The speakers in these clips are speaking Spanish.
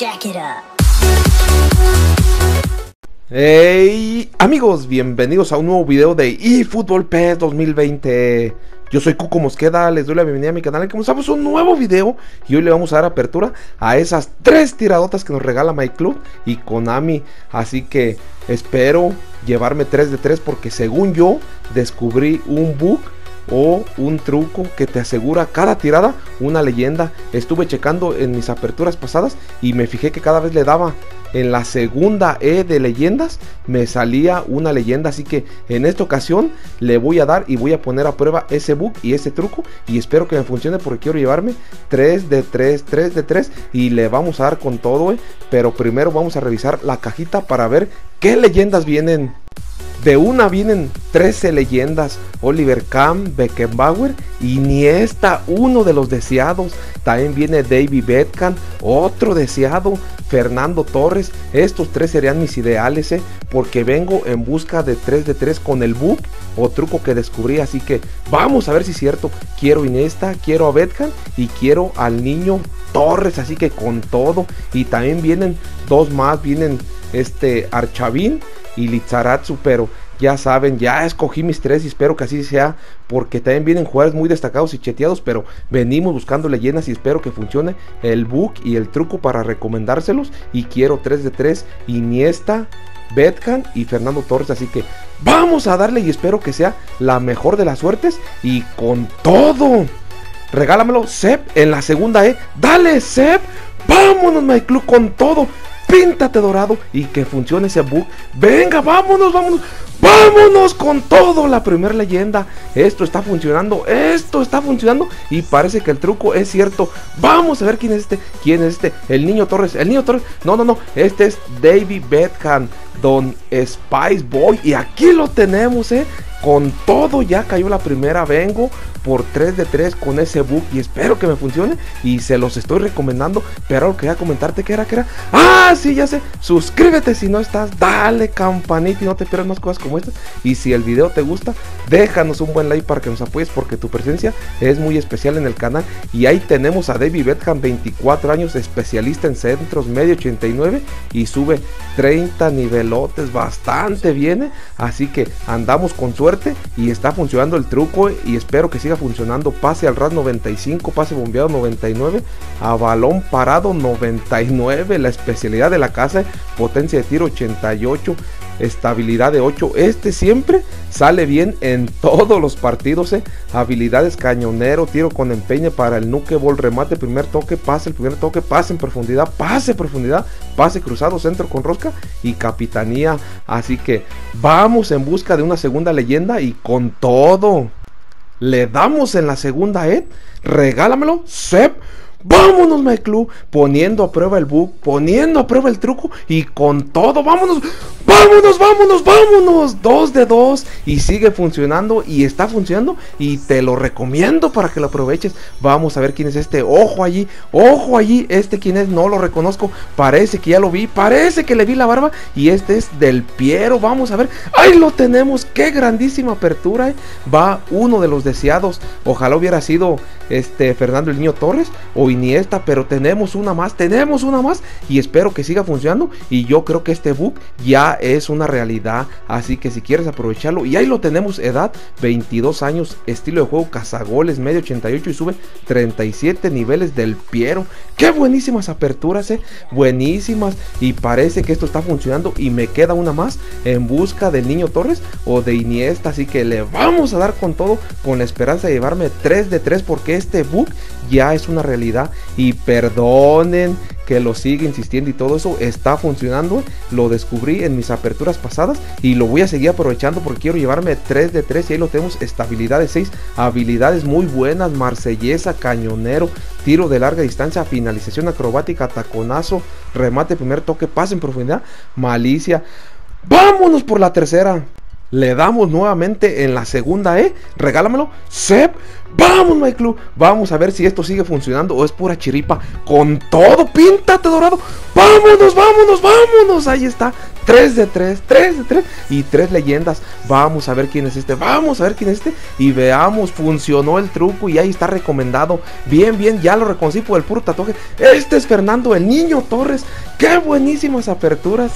Jack it up. Hey amigos, bienvenidos a un nuevo video de eFootball PES 2020. Yo soy Cuco Mosqueda, les doy la bienvenida a mi canal y comenzamos un nuevo video. Y hoy le vamos a dar apertura a esas 3 tiradotas que nos regala MyClub y Konami. Así que espero llevarme 3 de 3 porque según yo descubrí un bug o un truco que te asegura cada tirada una leyenda. Estuve checando en mis aperturas pasadas y me fijé que cada vez le daba en la segunda E de leyendas me salía una leyenda, así que en esta ocasión le voy a dar y voy a poner a prueba ese bug y ese truco y espero que me funcione porque quiero llevarme 3 de 3 y le vamos a dar con todo, pero primero vamos a revisar la cajita para ver qué leyendas vienen. De una vienen 13 leyendas: Oliver Kahn, Beckenbauer, Iniesta, uno de los deseados. También viene David Beckham, otro deseado, Fernando Torres. Estos 3 serían mis ideales, porque vengo en busca de 3 de 3 con el bug o truco que descubrí. Así que vamos a ver si es cierto. Quiero Iniesta, quiero a Beckham y quiero al niño Torres, así que con todo. Y también vienen 2 más, vienen Archavín y Lizarazu, pero ya saben, ya escogí mis 3 y espero que así sea, porque también vienen jugadores muy destacados y cheteados, pero venimos buscando leyendas y espero que funcione el bug y el truco para recomendárselos. Y quiero 3 de 3, Iniesta, Beckham y Fernando Torres, así que vamos a darle y espero que sea la mejor de las suertes y con todo. Regálamelo, Sep, en la segunda E. Dale, Sep, vámonos MyClub con todo. Píntate dorado y que funcione ese bug. Venga, vámonos con todo. La primera leyenda. Esto está funcionando y parece que el truco es cierto. Vamos a ver quién es este. El niño Torres. No, este es David Beckham, Don Spice Boy. Y aquí lo tenemos, con todo. Ya cayó la primera. Vengo por 3 de 3 con ese bug y espero que me funcione y se los estoy recomendando. Pero algo que quería comentarte, que era ah, sí, ya sé, suscríbete si no estás, dale campanita y no te pierdas más cosas como estas. Y si el video te gusta, déjanos un buen like para que nos apoyes, porque tu presencia es muy especial en el canal. Y ahí tenemos a David Beckham, 24 años, especialista en centros, medio 89 y sube 30 nivelotes, bastante bien, así que andamos con suerte y está funcionando el truco y espero que siga funcionando. Pase al RAS 95, pase bombeado 99, a balón parado 99, la especialidad de la casa, potencia de tiro 88, estabilidad de 8. Siempre sale bien en todos los partidos, habilidades cañonero, tiro con empeño para el knuckleball, remate, primer toque, pase, el primer toque, pase en profundidad, pase cruzado, centro con rosca y capitanía. Así que vamos en busca de una segunda leyenda y con todo. Le damos en la segunda regálamelo, Sep. Vámonos MyClub, poniendo a prueba el bug, poniendo a prueba el truco y con todo, vámonos 2 de 2 y sigue funcionando y está funcionando y te lo recomiendo para que lo aproveches. Vamos a ver quién es ojo allí, quién es, no lo reconozco, parece que ya lo vi, parece que le vi la barba y es Del Piero. Vamos a ver, ahí lo tenemos, qué grandísima apertura, va uno de los deseados. Ojalá hubiera sido Fernando el Niño Torres o Iniesta, pero tenemos una más y espero que siga funcionando y yo creo que este bug ya es una realidad, así que si quieres aprovecharlo, y ahí lo tenemos, edad 22 años, estilo de juego cazagoles, medio 88 y sube 37 niveles. Del Piero, qué buenísimas aperturas, buenísimas, y parece que esto está funcionando y me queda una más en busca del Niño Torres o de Iniesta, así que le vamos a dar con todo con la esperanza de llevarme 3 de 3 porque este bug ya es una realidad y perdonen que lo sigue insistiendo y todo eso está funcionando. Lo descubrí en mis aperturas pasadas y lo voy a seguir aprovechando porque quiero llevarme 3 de 3 y ahí lo tenemos, estabilidad de 6, habilidades muy buenas, marsellesa, cañonero, tiro de larga distancia, finalización acrobática, taconazo, remate, primer toque, pase en profundidad, malicia. Vámonos por la tercera. Le damos nuevamente en la segunda, regálamelo, Sep. Vamos, My Club, vamos a ver si esto sigue funcionando o es pura chiripa. Con todo, píntate dorado. Vámonos, vámonos, vámonos. Ahí está, 3 de 3, 3 de 3 y 3 leyendas. Vamos a ver quién es este, vamos a ver quién es este. Y veamos, funcionó el truco y ahí está recomendado. Bien, bien, ya lo reconocí por el puro tatuaje. Este es Fernando el Niño Torres. Qué buenísimas aperturas,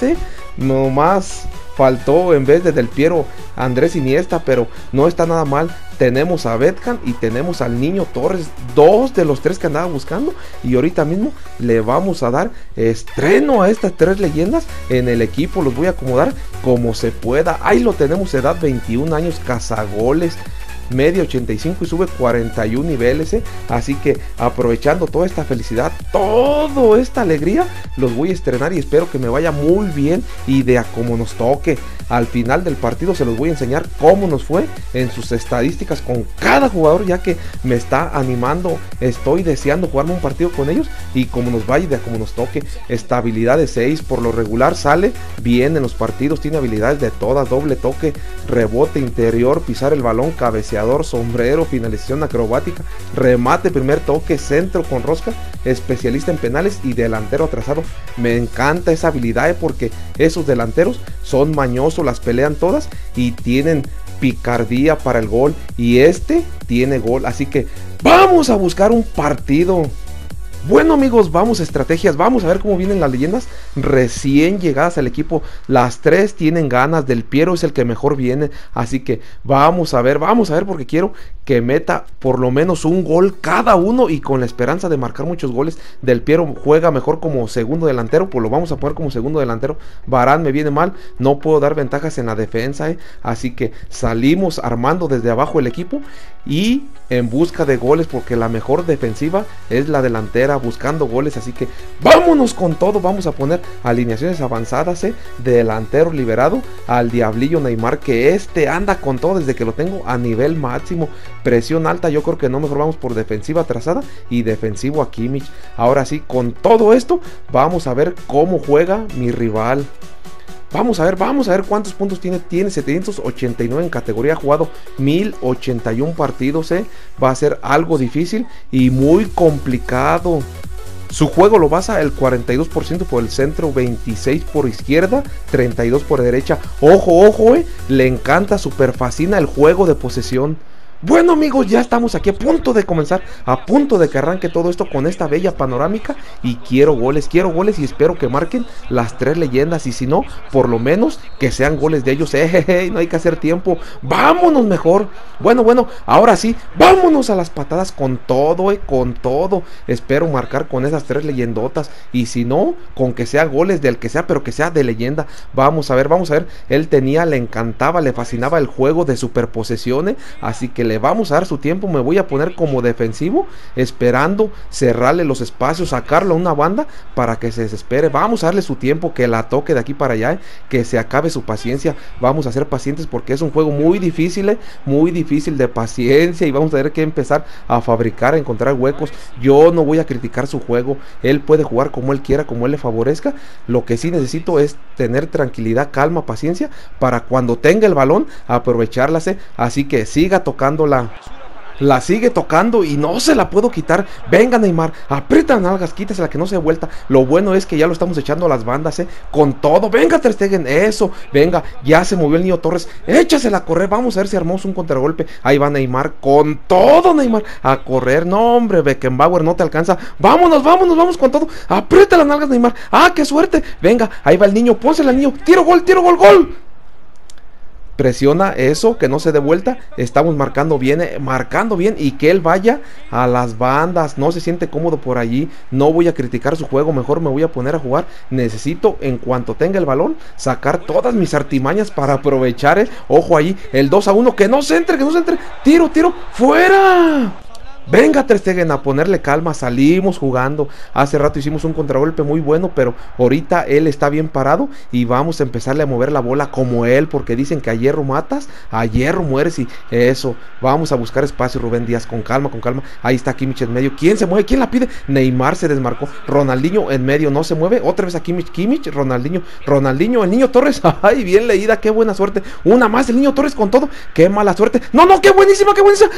nomás faltó en vez de Del Piero Andrés Iniesta, pero no está nada mal. Tenemos a Beckham y tenemos al Niño Torres, 2 de los 3 que andaba buscando. Y ahorita mismo le vamos a dar estreno a estas 3 leyendas en el equipo. Los voy a acomodar como se pueda. Ahí lo tenemos, edad 21 años, cazagoles, media 85 y sube 41 niveles, así que aprovechando toda esta felicidad, toda esta alegría, los voy a estrenar y espero que me vaya muy bien y de a como nos toque. Al final del partido se los voy a enseñar cómo nos fue en sus estadísticas con cada jugador, ya que me está animando, estoy deseando jugarme un partido con ellos y como nos vaya y de a como nos toque. Estabilidad de 6, por lo regular sale bien en los partidos, tiene habilidades de todas, doble toque, rebote interior, pisar el balón, cabeceador, sombrero, finalización acrobática, remate, primer toque, centro con rosca, especialista en penales y delantero atrasado. Me encanta esa habilidad porque esos delanteros son mañosos, las pelean todas y tienen picardía para el gol, y este tiene gol, así que vamos a buscar un partido. Bueno amigos, vamos a estrategias, vamos a ver cómo vienen las leyendas recién llegadas al equipo. Las 3 tienen ganas, Del Piero es el que mejor viene, así que vamos a ver porque quiero que meta por lo menos un gol cada uno y con la esperanza de marcar muchos goles. Del Piero juega mejor como segundo delantero, pues lo vamos a poner como segundo delantero. Varane me viene mal, no puedo dar ventajas en la defensa, así que salimos armando desde abajo el equipo y en busca de goles, porque la mejor defensiva es la delantera, buscando goles, así que vámonos con todo. Vamos a poner alineaciones avanzadas, delantero liberado al Diablillo Neymar, que este anda con todo desde que lo tengo a nivel máximo. Presión alta, yo creo que no, mejor vamos por defensiva atrasada y defensivo a Kimmich. Ahora sí, con todo esto vamos a ver cómo juega mi rival. Vamos a ver cuántos puntos tiene. Tiene 789 en categoría, ha jugado 1081 partidos, va a ser algo difícil y muy complicado. Su juego lo basa el 42% por el centro, 26 por izquierda, 32 por derecha. Ojo, ojo, le encanta, super fascina el juego de posesión. Bueno amigos, ya estamos aquí a punto de comenzar, a punto de que arranque todo esto con esta bella panorámica y quiero goles y espero que marquen las 3 leyendas y si no, por lo menos que sean goles de ellos, no hay que hacer tiempo, vámonos mejor. Bueno, ahora sí, vámonos a las patadas con todo, con todo. Espero marcar con esas 3 leyendotas y si no, con que sea goles del que sea, pero que sea de leyenda. Vamos a ver, él le encantaba, le fascinaba el juego de superposesión, así que le vamos a dar su tiempo. Me voy a poner como defensivo, esperando cerrarle los espacios, sacarlo a una banda para que se desespere. Vamos a darle su tiempo, que la toque de aquí para allá, que se acabe su paciencia. Vamos a ser pacientes porque es un juego muy difícil de paciencia y vamos a tener que empezar a fabricar, a encontrar huecos. Yo no voy a criticar su juego, él puede jugar como él quiera, como él le favorezca. Lo que sí necesito es tener tranquilidad, calma, paciencia para cuando tenga el balón aprovecharla, así que siga tocando. La sigue tocando y no se la puedo quitar. Venga Neymar, aprieta las nalgas, quítesela que no se dé vuelta. Lo bueno es que ya lo estamos echando a las bandas, con todo. Venga Ter Stegen, eso, venga, ya se movió el Niño Torres, échasela a correr. Vamos a ver si armamos un contragolpe. Ahí va Neymar, con todo Neymar, a correr. No hombre, Beckenbauer no te alcanza. Vámonos con todo. Aprieta las nalgas Neymar, qué suerte. Venga, ahí va el niño, pónsela al niño, tiro, gol, gol. Presiona eso, que no se dé vuelta. Estamos marcando bien y que él vaya a las bandas. No se siente cómodo por allí. No voy a criticar su juego, mejor me voy a poner a jugar. Necesito, en cuanto tenga el balón, sacar todas mis artimañas para aprovechar. Ojo ahí, el 2-1, que no se entre. Tiro, fuera. Venga Ter Stegen a ponerle calma, salimos jugando. Hace rato hicimos un contragolpe muy bueno, pero ahorita él está bien parado y vamos a empezarle a mover la bola como él, porque dicen que a hierro matas, a hierro mueres y eso. Vamos a buscar espacio, Rubén Díaz, con calma, con calma. Ahí está Kimmich en medio. ¿Quién se mueve? ¿Quién la pide? Neymar se desmarcó. Ronaldinho en medio, no se mueve. Otra vez a Kimmich, Ronaldinho, el niño Torres. Ay, bien leída, qué buena suerte. Una más, el niño Torres con todo. Qué mala suerte. No, qué buenísima, qué buenísima.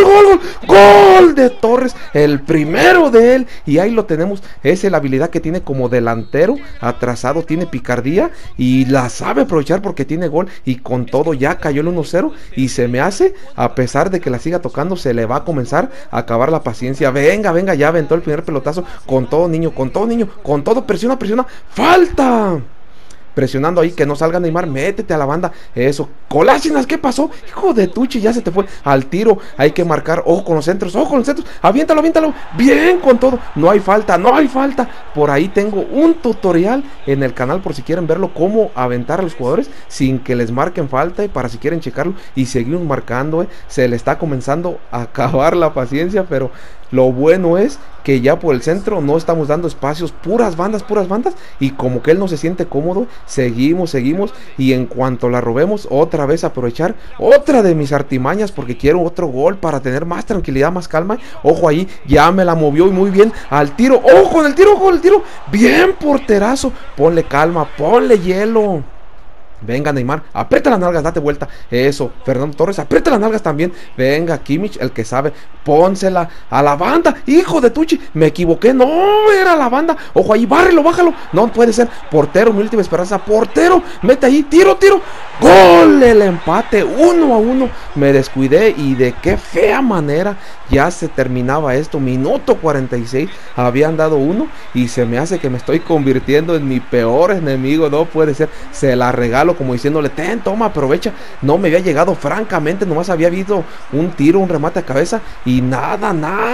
Gol de Torres, el primero de él. Y ahí lo tenemos. Esa es la habilidad que tiene como delantero, atrasado, tiene picardía y la sabe aprovechar porque tiene gol. Y con todo ya cayó el 1-0 y se me hace, a pesar de que la siga tocando, se le va a comenzar a acabar la paciencia. Venga, ya aventó el primer pelotazo. Con todo, niño, con todo, presiona, falta. Presionando ahí, que no salga Neymar, métete a la banda. Eso, Kolasinac, ¿qué pasó? Hijo de Tuchi, ya se te fue al tiro. Hay que marcar, ojo con los centros, aviéntalo. Bien con todo, no hay falta. Por ahí tengo un tutorial en el canal por si quieren verlo, cómo aventar a los jugadores sin que les marquen falta, y para si quieren checarlo. Y seguimos marcando, se le está comenzando a acabar la paciencia, pero lo bueno es que ya por el centro no estamos dando espacios, puras bandas, y como que él no se siente cómodo, seguimos, y en cuanto la robemos, otra vez aprovechar otra de mis artimañas, porque quiero otro gol para tener más tranquilidad, más calma. Ojo ahí, ya me la movió y muy bien, al tiro, ojo con el tiro, bien porterazo, ponle calma, ponle hielo. Venga Neymar, aprieta las nalgas, date vuelta. Eso, Fernando Torres, aprieta las nalgas también. Venga Kimmich, el que sabe, pónsela a la banda. Hijo de Tuchi, me equivoqué, no era la banda. Ojo ahí, bárrelo, bájalo. No puede ser, portero, mi última esperanza. Portero, mete ahí, tiro. Gol, el empate, 1-1. Me descuidé y de qué fea manera ya se terminaba esto. Minuto 46, habían dado uno y se me hace que me estoy convirtiendo en mi peor enemigo. No puede ser, se la regalo como diciéndole, ten, toma, aprovecha. No me había llegado, francamente, nomás había habido un tiro, un remate a cabeza y nada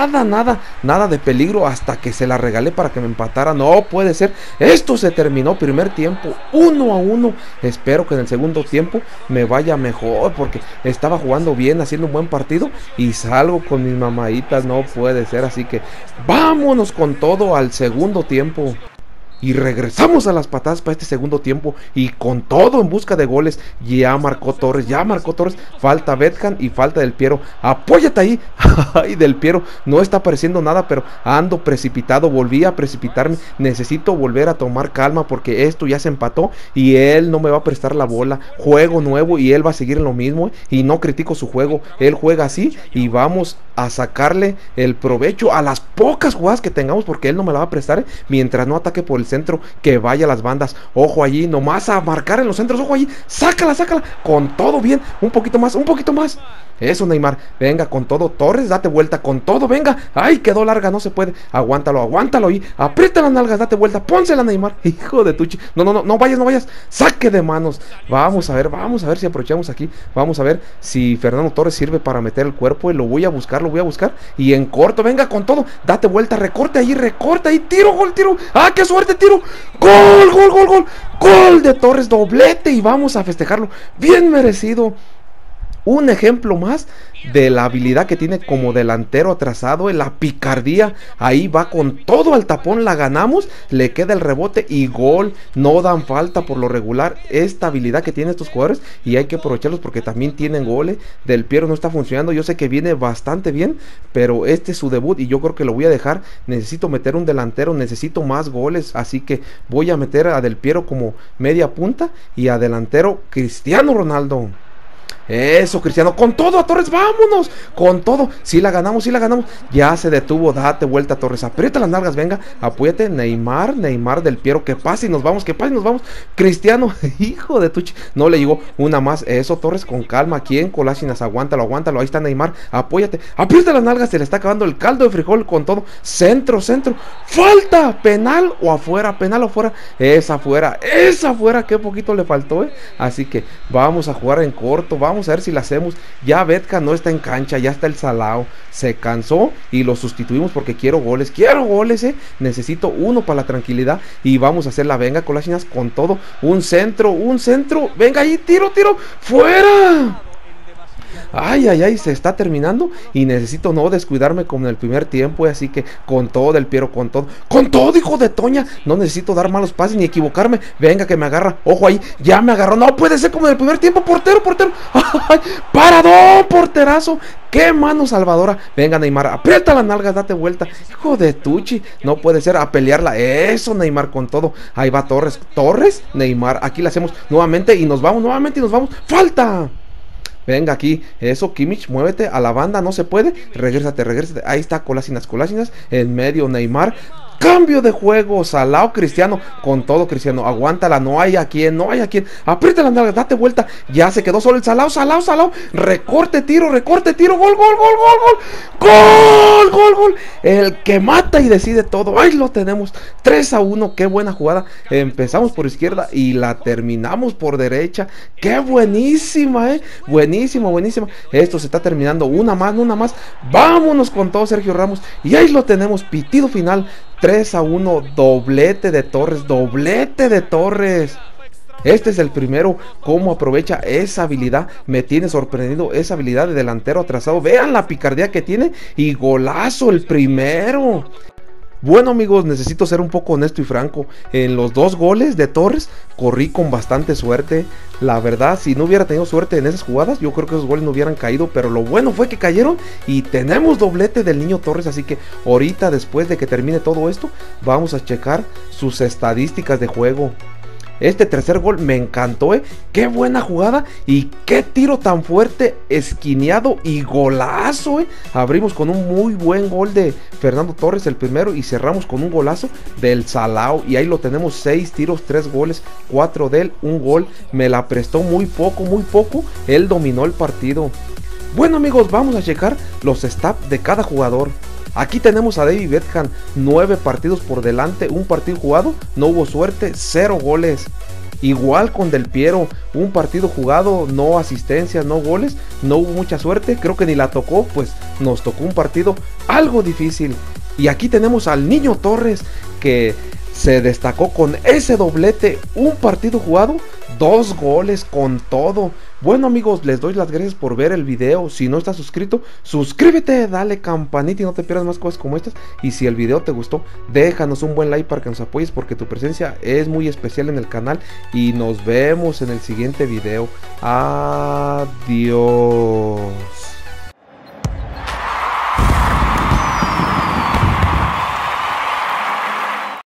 de peligro hasta que se la regalé para que me empatara. No puede ser, esto se terminó, primer tiempo 1-1. Espero que en el segundo tiempo me vaya mejor, porque estaba jugando bien, haciendo un buen partido y salgo con mis mamaditas. No puede ser, así que vámonos con todo al segundo tiempo. Y regresamos a las patadas para este segundo tiempo y con todo en busca de goles. Ya marcó Torres, falta Beckham y falta Del Piero. Apóyate ahí. Ay, Del Piero no está apareciendo nada, pero ando precipitado, volví a precipitarme. Necesito volver a tomar calma porque esto ya se empató y él no me va a prestar la bola. Juego nuevo y él va a seguir en lo mismo, y no critico su juego, él juega así y vamos a sacarle el provecho a las pocas jugadas que tengamos, porque él no me la va a prestar, mientras no ataque por el centro, que vaya a las bandas. Ojo allí, nomás a marcar en los centros, ojo allí, sácala, con todo bien, un poquito más. Eso Neymar, venga con todo, Torres, date vuelta con todo, venga. Ay, quedó larga, no se puede, aguántalo ahí, aprieta las nalgas, date vuelta, pónsela Neymar. Hijo de Tuchi, no vayas, saque de manos. Vamos a ver si aprovechamos aquí, vamos a ver si Fernando Torres sirve para meter el cuerpo, y lo voy a buscar, y en corto, venga con todo, date vuelta, recorte ahí, tiro, ah, qué suerte, tiro, gol de Torres, doblete, y vamos a festejarlo, bien merecido. Un ejemplo más de la habilidad que tiene como delantero atrasado, en la picardía. Ahí va con todo al tapón, la ganamos, le queda el rebote y gol. No dan falta por lo regular esta habilidad que tienen estos jugadores, y hay que aprovecharlos porque también tienen goles. Del Piero no está funcionando, yo sé que viene bastante bien, pero este es su debut y yo creo que lo voy a dejar. Necesito meter un delantero, necesito más goles, así que voy a meter a Del Piero como media punta y a delantero Cristiano Ronaldo. Eso, Cristiano, con todo a Torres, vámonos, con todo, si la ganamos, ya se detuvo, date vuelta Torres, aprieta las nalgas, venga, apóyate, Neymar, Del Piero, que pase y nos vamos, Cristiano, hijo de Tuchi, no le llegó, una más, eso Torres, con calma, ¿quién? Kolasinac, aguántalo, ahí está Neymar, apóyate, aprieta las nalgas, se le está acabando el caldo de frijol con todo, centro, falta, penal o afuera, esa afuera, qué poquito le faltó, así que vamos a jugar en corto, vamos a ver si la hacemos. Ya Beckham no está en cancha, ya está el salao, se cansó y lo sustituimos porque quiero goles, necesito uno para la tranquilidad y vamos a hacer la venga Kolasinac con todo, un centro, venga ahí, tiro, fuera. Ay, ay, ay, se está terminando y necesito no descuidarme como en el primer tiempo, así que con todo Del Piero, con todo, hijo de Toña. No necesito dar malos pases ni equivocarme. Venga que me agarra, ojo ahí, ya me agarró. No puede ser como en el primer tiempo, portero. Ay, paradón, porterazo. Qué mano salvadora. Venga Neymar, aprieta la nalga, date vuelta. Hijo de Tucci, no puede ser, a pelearla. Eso Neymar con todo. Ahí va Torres, Neymar, aquí la hacemos nuevamente y nos vamos, ¡falta! Venga aquí, eso, Kimmich, muévete a la banda, no se puede, regrésate, ahí está Kolásinas, en medio Neymar, cambio de juego, Salao, Cristiano, con todo Cristiano, aguántala, no hay a quien, aprieta la nalga, date vuelta, ya se quedó solo el Salao, recorte, tiro, gol, el que mata y decide todo, ahí lo tenemos, 3-1, qué buena jugada, empezamos por izquierda y la terminamos por derecha, qué buenísima, buenísima, esto se está terminando, una más, vámonos con todo Sergio Ramos, y ahí lo tenemos, pitido final, 3-1, doblete de Torres. Este es el primero, cómo aprovecha esa habilidad, me tiene sorprendido esa habilidad de delantero atrasado, vean la picardía que tiene y golazo el primero. Bueno amigos, necesito ser un poco honesto y franco, en los 2 goles de Torres corrí con bastante suerte, la verdad si no hubiera tenido suerte en esas jugadas yo creo que esos goles no hubieran caído, pero lo bueno fue que cayeron y tenemos doblete del niño Torres, así que ahorita después de que termine todo esto vamos a checar sus estadísticas de juego. Este tercer gol me encantó, qué buena jugada y qué tiro tan fuerte, esquineado y golazo, abrimos con un muy buen gol de Fernando Torres el primero y cerramos con un golazo del Salao y ahí lo tenemos, 6 tiros, 3 goles, 4 de él, 1 gol, me la prestó muy poco, él dominó el partido. Bueno amigos, vamos a checar los stats de cada jugador. Aquí tenemos a David Beckham, 9 partidos por delante, 1 partido jugado, no hubo suerte, 0 goles. Igual con Del Piero, 1 partido jugado, no asistencias, no goles, no hubo mucha suerte, creo que ni la tocó, pues nos tocó un partido algo difícil. Y aquí tenemos al niño Torres, que se destacó con ese doblete, 1 partido jugado, 2 goles con todo. Bueno amigos, les doy las gracias por ver el video. Si no estás suscrito, suscríbete, dale campanita y no te pierdas más cosas como estas. Y si el video te gustó, déjanos un buen like para que nos apoyes, porque tu presencia es muy especial en el canal. Y nos vemos en el siguiente video. Adiós.